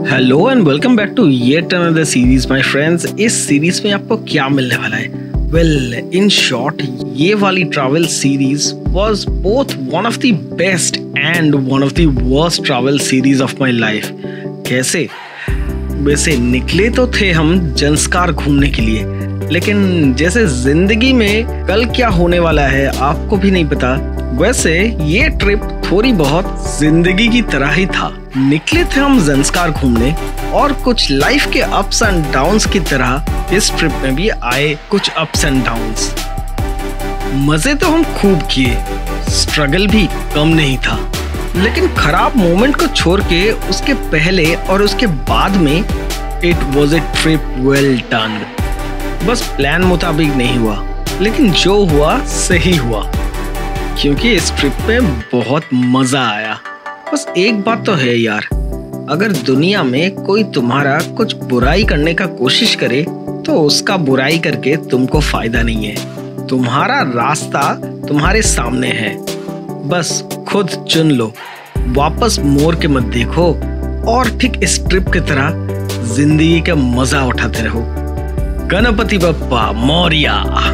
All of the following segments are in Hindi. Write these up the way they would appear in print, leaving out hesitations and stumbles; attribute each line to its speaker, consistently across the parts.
Speaker 1: Hello and welcome back to yet another series my friends. इस सीरीज में आपको क्या मिलने वाला है? वेल इन शॉर्ट, ये वाली travel series was both one of the best and one of the worst travel series of my life. कैसे? वैसे निकले तो थे हम जंस्कार घूमने के लिए, लेकिन जैसे जिंदगी में कल क्या होने वाला है आपको भी नहीं पता, वैसे ये ट्रिप थोड़ी बहुत जिंदगी की तरह ही था। निकले थे हम जंस्कार घूमने और कुछ लाइफ के अप्स एंड डाउन्स की तरह इस ट्रिप में भी आए कुछ अप्स एंड डाउन्स। मजे तो हम खूब किए, स्ट्रगल भी कम नहीं था, लेकिन खराब मोमेंट को छोड़ के उसके पहले और उसके बाद में it was a trip well done. बस प्लान मुताबिक नहीं हुआ, लेकिन जो हुआ सही हुआ, क्योंकि इस ट्रिप में बहुत मजा आया। बस एक बात तो है यार, अगर दुनिया में कोई तुम्हारा कुछ बुराई करने का कोशिश करे तो उसका बुराई करके तुमको फायदा नहीं है। तुम्हारा रास्ता तुम्हारे सामने है, बस खुद चुन लो, वापस मोड़ के मत देखो और ठीक इस ट्रिप की तरह जिंदगी का मजा उठाते रहो। गणपति बप्पा मौर्या।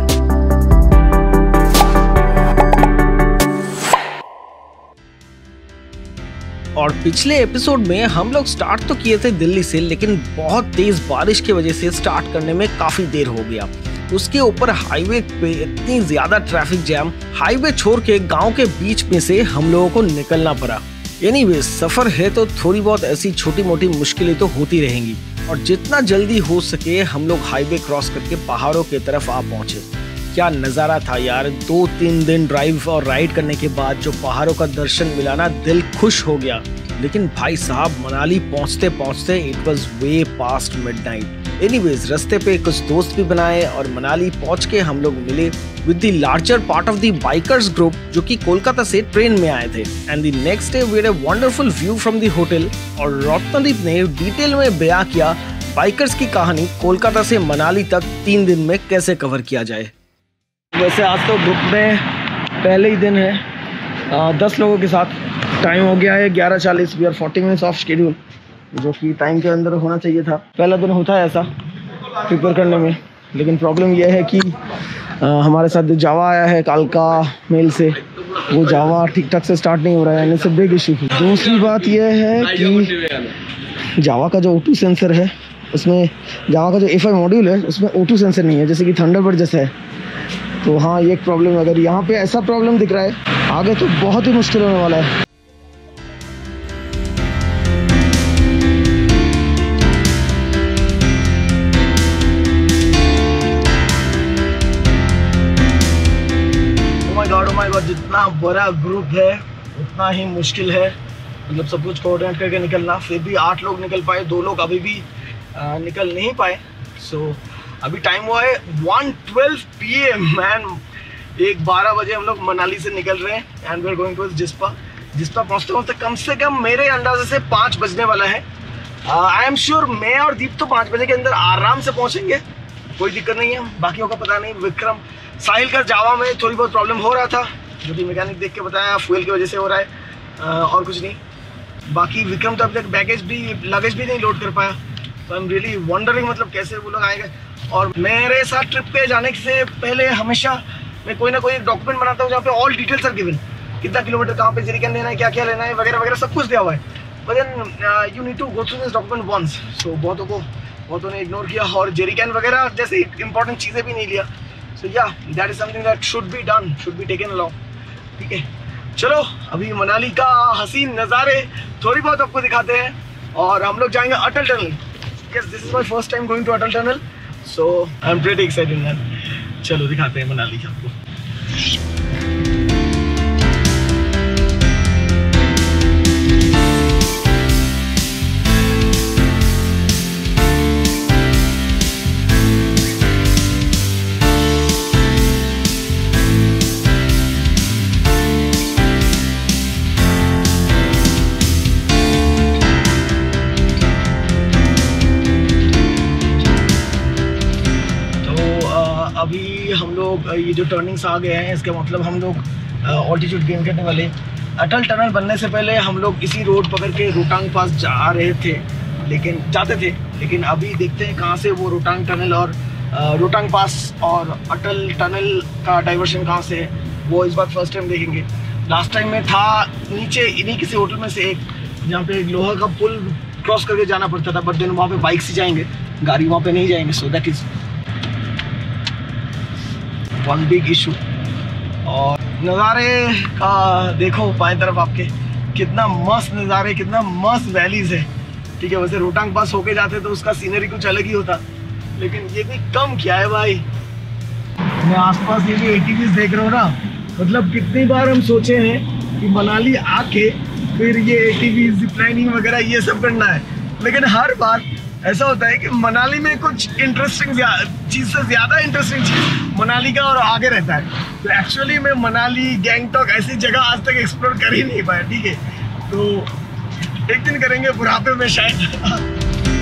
Speaker 1: और पिछले एपिसोड में हम लोग स्टार्ट तो किए थे दिल्ली से, लेकिन बहुत तेज बारिश की वजह से स्टार्ट करने में काफी देर हो गया। उसके ऊपर हाईवे पे इतनी ज्यादा ट्रैफिक जैम, हाईवे छोड़ के गांव के बीच में से हम लोगों को निकलना पड़ा। एनीवे, सफर है तो थोड़ी बहुत ऐसी छोटी मोटी मुश्किलें तो होती रहेंगी, और जितना जल्दी हो सके हम लोग हाईवे क्रॉस करके पहाड़ों की तरफ आ पहुंचे। क्या नज़ारा था यार, 2-3 दिन ड्राइव और राइड करने के बाद जो पहाड़ों का दर्शन मिला ना, दिल खुश हो गया। लेकिन भाई साहब, मनाली पहुंचते पहुंचते it was way past midnight. Anyways, रास्ते पे कुछ दोस्त भी बनाए और मनाली पहुंच के हम लोग मिले with the larger part of the bikers group, जो कि कोलकाता से ट्रेन में आए थे। And the next day we had a wonderful view from the hotel. और रत्नदीप ने डिटेल में बयां किया बाइकर्स की कहानी कोलकाता से मनाली तक 3 दिन में कैसे कवर किया जाए। वैसे आज तो ग्रुप में पहले ही दिन है, 10 लोगों के साथ। टाइम हो गया है 11:40, we are 40 minutes off schedule, जो कि टाइम के अंदर होना चाहिए था। पहला दिन होता है ऐसा प्रिपेयर करने में, लेकिन प्रॉब्लम यह है कि हमारे साथ जो जावा आया है कालका मेल से, वो जावा ठीक ठाक से स्टार्ट नहीं हो रहा है, and it's a big issue. दूसरी बात यह है कि जावा का जो O2 सेंसर है, उसमें जावा का जो A5 मॉड्यूल है उसमें O2 सेंसर नहीं है, जैसे कि थंडरबर्ड जैसा है। तो हाँ, ये एक प्रॉब्लम है। अगर यहाँ पे ऐसा प्रॉब्लम दिख रहा है, आगे तो बहुत ही मुश्किल होने वाला है। Oh my God, जितना बड़ा ग्रुप है उतना ही मुश्किल है, मतलब सब कुछ कोऑर्डिनेट करके निकलना। फिर भी 8 लोग निकल पाए, 2 लोग अभी भी निकल नहीं पाए। सो अभी टाइम हुआ है 1:12 PM मैन। 1:12 बजे हम लोग मनाली से निकल रहे हैं and we are going towards Jispa. Jispa पहुंचते पहुंचते कम से कम मेरे अंदाजे से 5 बजने वाला है। आई एम श्योर मैं और दीप तो 5 बजे के अंदर आराम से पहुंचेंगे, कोई दिक्कत नहीं है। बाकियों का पता नहीं। विक्रम, साहिल का जावा में थोड़ी बहुत प्रॉब्लम हो रहा था, जो कि मैकेनिक देख के बताया फ्यूल की वजह से हो रहा है, और कुछ नहीं। बाकी विक्रम तो अभी तक लगेज भी नहीं लोड कर पाया। तो आई एम रियली वंडरिंग, मतलब कैसे वो लोग आएंगे। और मेरे साथ ट्रिप पे जाने से पहले हमेशा मैं कोई ना कोई डॉक्यूमेंट बनाता हूँ जहाँ पे ऑल डिटेल्स आर गिवन, कितना किलोमीटर कहाँ पे जेरिकन लेना है, क्या क्या लेना है, वगैरह वगैरह सब कुछ दिया हुआ है। But then you need to go through this document once. So बहुतों ने इग्नोर किया और जेरिकन वगैरह जैसे इंपॉर्टेंट चीज़ें भी नहीं लिया। So yeah, that is something that should be done, should be taken along. ठीक है, चलो अभी मनाली का हसीन नज़ारे थोड़ी बहुत आपको दिखाते हैं। और हम लोग जाएंगे Atal tunnel. Yes, this is my first time going to Atal Tunnel, so I'm pretty excited man. चलो दिखाते हैं मनाली आपको। अभी हम लोग ये जो टर्निंग्स आ गए हैं, इसका मतलब हम लोग ऑल्टीट्यूड गेन करने वाले। अटल टनल बनने से पहले हम लोग इसी रोड पकड़ के रोहतांग पास जा रहे थे, लेकिन जाते थे। लेकिन अभी देखते हैं कहाँ से वो रोहतांग टनल और रोहतांग पास और अटल टनल का डाइवर्शन कहाँ से है, वो इस बार फर्स्ट टाइम देखेंगे। लास्ट टाइम में था नीचे इन्हीं किसी होटल में से एक, जहाँ पे एक लोहा का पुल क्रॉस करके जाना पड़ता था, बट देन वहाँ पे बाइक से जाएंगे, गाड़ी वहाँ पे नहीं जाएंगे। So that is one big issue. और नज़ारे का देखो बाएं तरफ आपके, कितना मस्त नज़ारे, कितना मस्त वैलीज है। ठीक है, वैसे रोहतांग पास होके जाते तो उसका सीनरी कुछ अलग ही होता, लेकिन ये भी कम किया है भाई। मैं आसपास ये भी एटीवीज देख रहा हूँ ना, मतलब कितनी बार हम सोचे हैं कि मनाली आके फिर ये एटीवी जिपलाइनिंग वगैरह ये सब करना है, लेकिन हर बार ऐसा होता है कि मनाली में कुछ इंटरेस्टिंग चीज़ से ज़्यादा इंटरेस्टिंग चीज़ मनाली का और आगे रहता है। तो एक्चुअली मैं मनाली, गैंगटॉक ऐसी जगह आज तक एक्सप्लोर कर ही नहीं पाया। ठीक है, तो एक दिन करेंगे बुढ़ापे में शायद।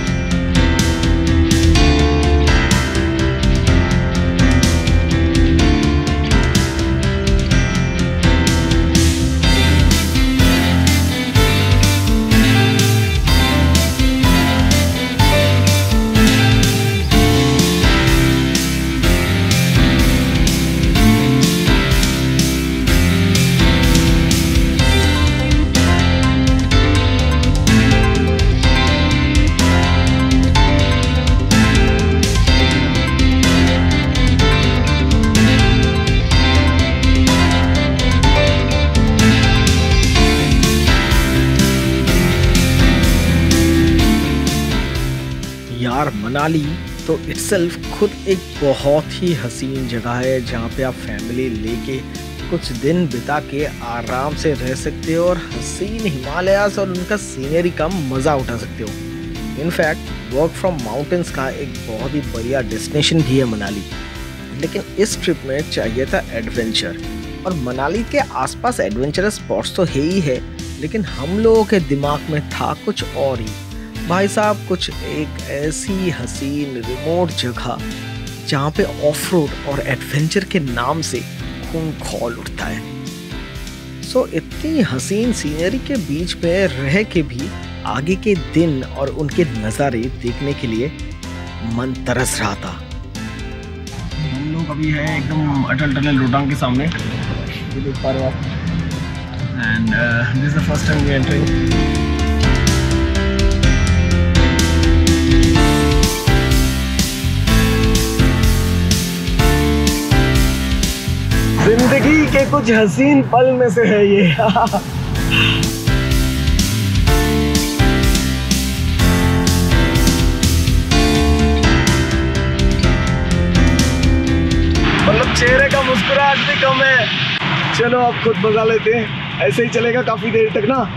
Speaker 1: यार मनाली तो इटसेल्फ खुद एक बहुत ही हसीन जगह है, जहाँ पे आप फैमिली लेके कुछ दिन बिता के आराम से रह सकते हो और हसीन हिमालयास और उनका सीनरी का मज़ा उठा सकते हो। इनफैक्ट वर्क फ्रॉम माउंटेन्स का एक बहुत ही बढ़िया डेस्टिनेशन भी है मनाली। लेकिन इस ट्रिप में चाहिए था एडवेंचर, और मनाली के आसपास एडवेंचरस स्पॉट्स तो है ही है, लेकिन हम लोगों के दिमाग में था कुछ और ही भाई साहब, कुछ एक ऐसी हसीन रिमोट जगह जहाँ पे ऑफ रोड और एडवेंचर के नाम से खून खौल उठता है। सो इतनी हसीन सीनरी के बीच में रह के भी आगे के दिन और उनके नज़ारे देखने के लिए मन तरस रहा था। हम लोग अभी है एकदम अटल टनल रोहतांग के सामने, देख पा रहे हो आप, and this is the first time we entering. जिंदगी के कुछ हसीन पल में से है ये। मतलब चेहरे का मुस्कुराहट भी कम है। चलो अब खुद बजा लेते हैं, ऐसे ही चलेगा काफी देर तक ना।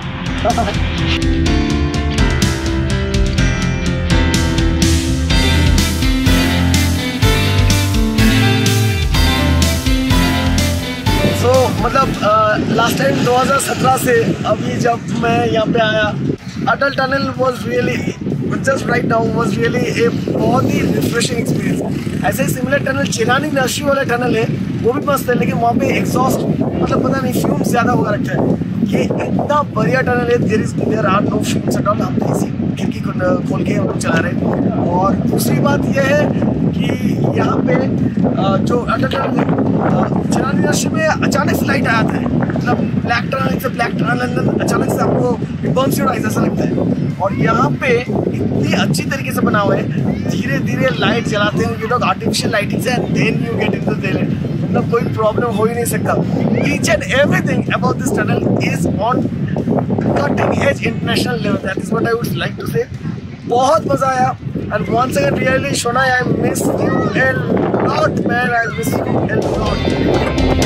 Speaker 1: मतलब लास्ट टाइम 2017 से अभी जब मैं यहाँ पे आया, Atal tunnel was really just right now was really a बहुत ही रिफ्रेशिंग एक्सपीरियंस। ऐसे ही सिमिलर टनल चिरानी नर्सरी वाला टनल है, वो भी मस्त है, लेकिन वहाँ पे एग्जॉस्ट मतलब पता नहीं फ्यूम ज़्यादा होगा रखा है। ये इतना बढ़िया टनल है, there are no fumes at all. हम तो इसी खिड़की को खोल के हम लोग चला रहे हैं। और दूसरी बात यह है कि यहाँ पे जो अटल टनल है चिरानी नर्सरी में अचानक से लाइट आया था, मतलब ब्लैक टनल से ब्लैक टनल अचानक से आपको बर्न सी राइज ऐसा लगता है। और यहाँ पे इतनी अच्छी तरीके से बना हुआ है, धीरे धीरे लाइट जलाते हैं ये लोग, आर्टिफिशियल लाइटिंग से, and then you get into the day. मतलब कोई प्रॉब्लम हो ही नहीं सकता। Each and everything about this tunnel is on cutting edge international level, that is what I would like to say. बहुत मजा आया, and once again really Shona, I miss you a lot man, I miss you a lot.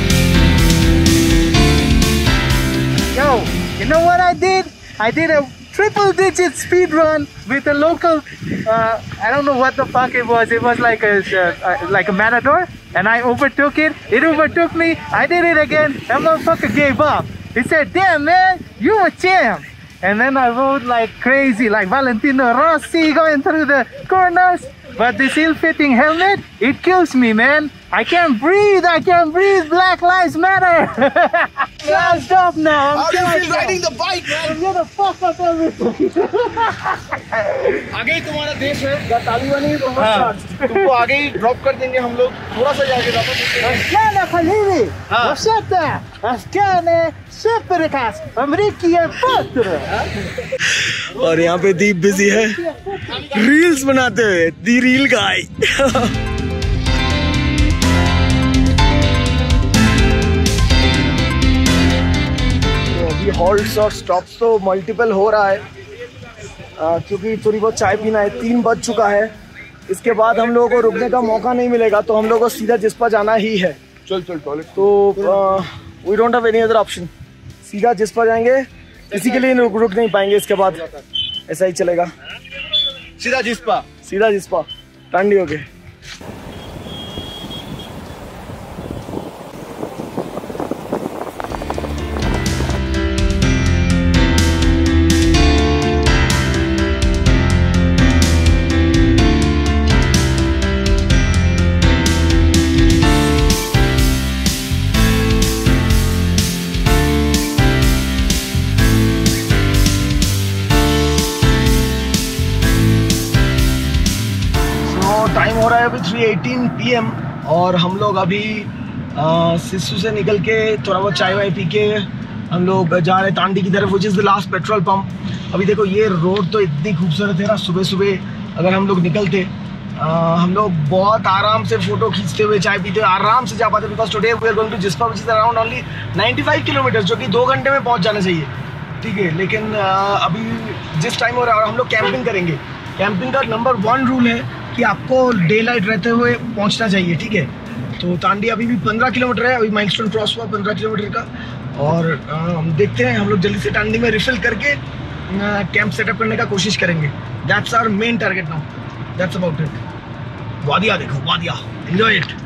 Speaker 2: You know what I did? I did a triple-digit speed run with a local. I don't know what the fuck it was. It was like a matador, and I overtook it. It overtook me. I did it again. That motherfucker gave up. He said, "Damn man, you a champ." And then I rode like crazy, like Valentino Rossi going through the corners. But this ill-fitting helmet, it kills me, man. I can't breathe. I can't breathe. Black Lives Matter. Can't stop now.
Speaker 3: How do you feel riding the bike, man?
Speaker 2: I'm gonna fuck up everything.
Speaker 3: आगे ही तुम्हारा देश है, तालिबानी तुमको आगे ही ड्रॉप कर देंगे हम लोग. थोड़ा सा आगे ड्रॉप कर देंगे.
Speaker 2: Askana حبيبي. وشتا. Askana شفركاس. أمريكي الفطر.
Speaker 1: और यहाँ पे दीप बिजी है रील्स बनाते हुए. The reel guy. हॉल्ट्स और स्टॉप्स तो मल्टीपल हो रहा है क्योंकि थोड़ी बहुत चाय पीना है. 3 बज चुका है. इसके बाद हम लोगों को रुकने का मौका नहीं मिलेगा तो हम लोगों को सीधा जिस्पा जाना ही है.
Speaker 3: चल टॉयलेट.
Speaker 1: तो we don't have any other option. सीधा जिस्पा जाएंगे. किसी के लिए रुक नहीं पाएंगे. इसके बाद ऐसा ही चलेगा.
Speaker 3: सीधा जिस्पा
Speaker 1: टांडी हो गए. टाइम हो रहा है अभी 3:18 PM और हम लोग अभी सिस्सू से निकल के थोड़ा बहुत चाय वाय पी के हम लोग जा रहे हैं तांडी की तरफ, which is the last petrol pump. अभी देखो ये रोड तो इतनी खूबसूरत है ना. सुबह सुबह अगर हम लोग निकलते हम लोग बहुत आराम से फोटो खींचते हुए चाय पीते हुए आराम से जा पाते. Because today we are going to Jispa which is around only 95 kilometre, जो कि 2 घंटे में पहुंच जाना चाहिए. ठीक है, लेकिन अभी जिस टाइम हो रहा है और हम लोग कैंपिंग करेंगे. कैंपिंग का नंबर 1 रूल है कि आपको डे लाइट रहते हुए पहुंचना चाहिए. ठीक है, तो तांडी अभी भी 15 किलोमीटर है. अभी माइलस्टोन क्रॉस हुआ 15 किलोमीटर का. और देखते हैं हम लोग जल्दी से तांडी में रिफिल करके कैंप सेटअप करने का कोशिश करेंगे. That's our main target now. That's about it. वादिया देखो, वादिया, एंजॉय इट.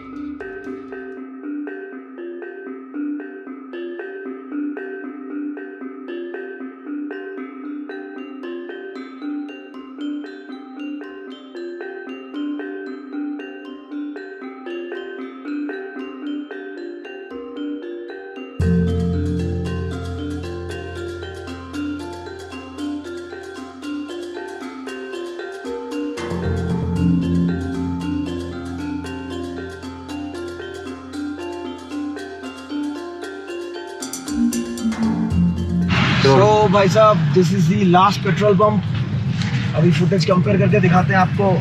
Speaker 1: तो भाई साहब, this is the last petrol pump. अभी फुटेज कंपेयर करके दिखाते हैं आपको.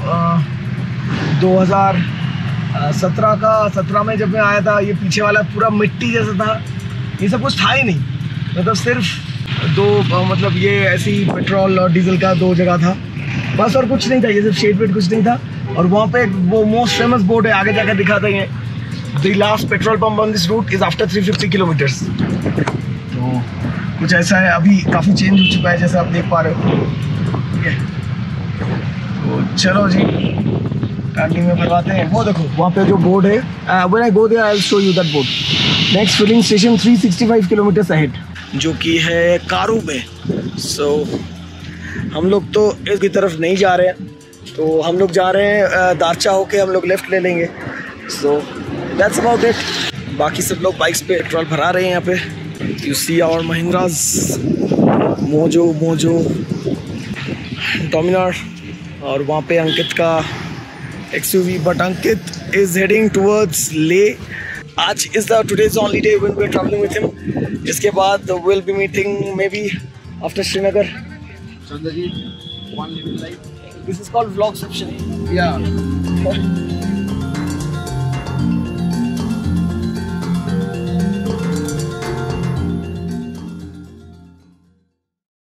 Speaker 1: 2017 का 17 में जब मैं आया था, ये पीछे वाला पूरा मिट्टी जैसा था. ये सब कुछ था ही नहीं. मतलब सिर्फ 2 मतलब ये ऐसी पेट्रोल और डीजल का 2 जगह था बस, और कुछ नहीं था. ये सिर्फ शेड वेड कुछ नहीं था. और वहाँ पे वो मोस्ट फेमस बोर्ड है, आगे जाकर दिखाते हैं. The last petrol pump on this route is after 350 kilometres. तो कुछ ऐसा है. अभी काफ़ी चेंज हो चुका है जैसे आप देख पा रहे हो. ठीक है, तो चलो जी टांडी में भरवाते हैं. वो देखो वहाँ पे जो बोर्ड है, when I go there I will show you that board. Next filling station 365 kilometres ahead, जो कि है कारू में. सो हम लोग तो इसकी तरफ नहीं जा रहे हैं, तो हम लोग जा रहे हैं दारचा होके हम लोग लेफ्ट ले लेंगे. So that's about it. बाकी सब लोग बाइक्स पे पेट्रोल भरा रहे हैं यहाँ पे. You see our Mahindras, Mojo Dominar, और वहाँ पे अंकित का XUV, but Ankit is heading towards ले. आज is the today's only day when we are traveling with him. इसके बाद we'll be meeting maybe after Srinagar.
Speaker 3: Chandraji, one living life.
Speaker 1: This is called Vlogception.
Speaker 3: Yeah.